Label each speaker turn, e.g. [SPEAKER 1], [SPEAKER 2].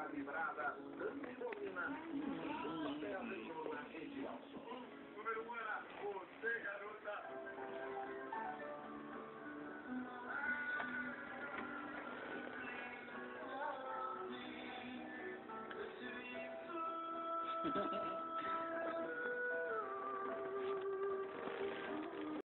[SPEAKER 1] vibrada, Angelina e José Leona Edilson. Número 1 era Você, Garota.
[SPEAKER 2] Ha ha ha.